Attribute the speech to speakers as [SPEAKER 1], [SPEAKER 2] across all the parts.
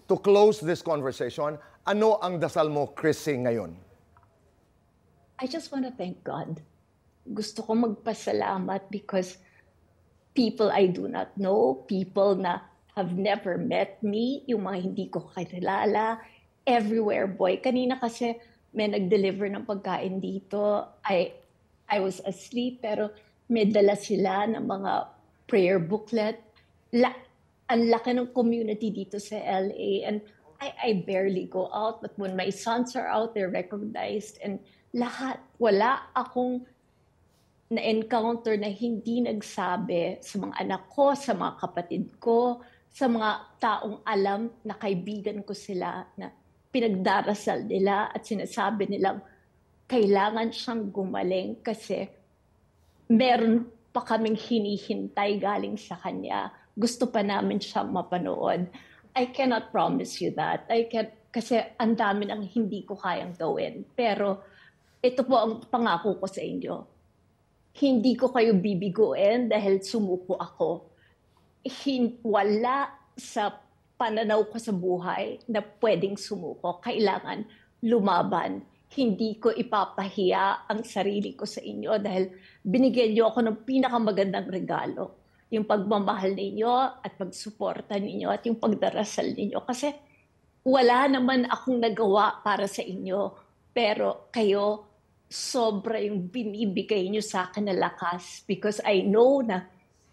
[SPEAKER 1] to close this conversation, ano ang dasal mo, Chrissy, ngayon?
[SPEAKER 2] I just want to thank God. Gusto ko magpasalamat because people I do not know, people na have never met me, yung mga hindi ko kakilala, everywhere, boy. Kanina kasi may nag-deliver ng pagkain dito. I was asleep, pero may dala sila ng mga prayer booklet. Ang laki ng community dito sa LA, and I barely go out, but when my sons are out, they're recognized, and lahat, wala akong na-encounter na hindi nagsabi sa mga anak ko, sa mga kapatid ko, sa mga taong alam na kaibigan ko sila, na pinagdarasal nila at sinasabi nilang kailangan siyang gumaling kasi meron pa kaming hinihintay galing sa kanya. Gusto pa namin siyang mapanood. I cannot promise you that. Kasi ang dami ng hindi ko kayang gawin. Pero ito po ang pangako ko sa inyo. Hindi ko kayo bibiguin dahil sumuko ako. Wala sa pananaw ko sa buhay na pwedeng sumuko. Kailangan lumaban. Hindi ko ipapahiya ang sarili ko sa inyo dahil binigyan niyo ako ng pinakamagandang regalo. Yung pagmamahal ninyo at pagsuporta ninyo at yung pagdarasal ninyo. Kasi wala naman akong nagawa para sa inyo. Pero kayo, sobra yung binibigay niyo sa akin na lakas because I know na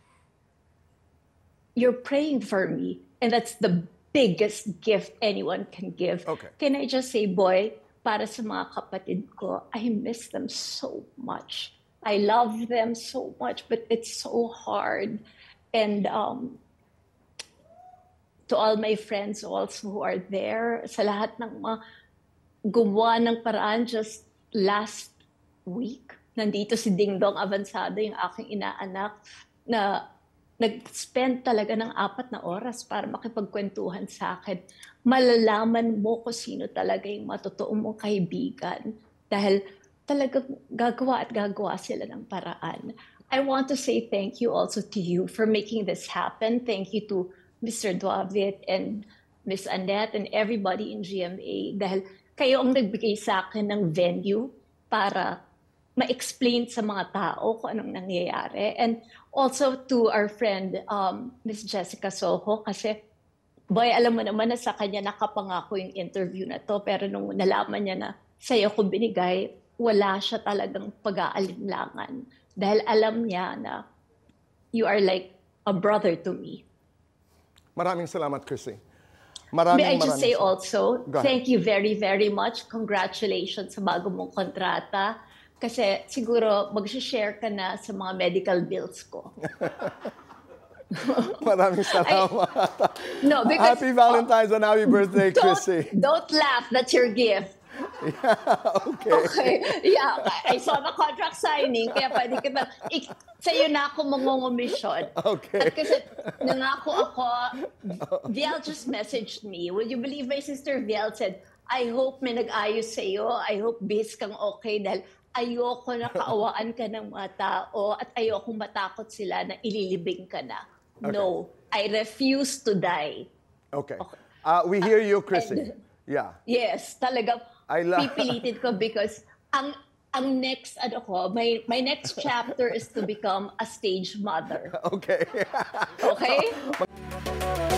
[SPEAKER 2] you're praying for me, and that's the biggest gift anyone can give.
[SPEAKER 1] Okay.
[SPEAKER 2] Can I just say, boy, para sa mga kapatid ko, I miss them so much. I love them so much, but it's so hard. And to all my friends also who are there, sa lahat ng mga gumawa ng paraan, just last week, nandito si Dingdong Avansado, yung aking inaanak, na nag-spend talaga ng 4 na oras para makipagkwentuhan sa akin. Malalaman mo kung sino talaga yung matotoo mong kaibigan. Dahil talagang gagawa at gagawa sila ng paraan. I want to say thank you also to you for making this happen. Thank you to Mr. Duavit and Miss Annette and everybody in GMA. Dahil kayo ang nagbigay sa akin ng venue para ma-explain sa mga tao kung anong nangyayari. And also to our friend, Miss Jessica Soho, kasi boy, alam mo naman na sa kanya nakapangako yung interview na to, pero nung nalaman niya na sa'yo ko binigay, wala siya talagang pag-aalinlangan. Dahil alam niya na you are like a brother to me.
[SPEAKER 1] Maraming salamat, Chrissy.
[SPEAKER 2] May I just say also,
[SPEAKER 1] Go ahead.
[SPEAKER 2] thank you very, very much. Congratulations sa bago mong kontrata. Kasi siguro mag-share ka na sa mga medical bills ko.
[SPEAKER 1] Maraming salamat.
[SPEAKER 2] No, because,
[SPEAKER 1] Happy Valentine's and happy birthday, Chrissy.
[SPEAKER 2] Don't laugh. That's your gift.
[SPEAKER 1] Yeah, okay.
[SPEAKER 2] Okay. Yeah, I saw the contract signing, kaya pwede kita, sa'yo na ako mangungumisyon.
[SPEAKER 1] Okay.
[SPEAKER 2] At kasi nangako ako, Viel just messaged me. Would you believe my sister Viel said, I hope may nag-ayos sa'yo. I hope bis kang okay dahil ayoko na kaawaan ka ng mga tao at ayoko matakot sila na ililibing ka na.
[SPEAKER 1] Okay.
[SPEAKER 2] No, I refuse to die.
[SPEAKER 1] Okay. We hear you, Chrissy. Yeah.
[SPEAKER 2] Yes, talagang pipilitin ko because ang next my next chapter is to become a stage mother.
[SPEAKER 1] Okay.
[SPEAKER 2] Okay?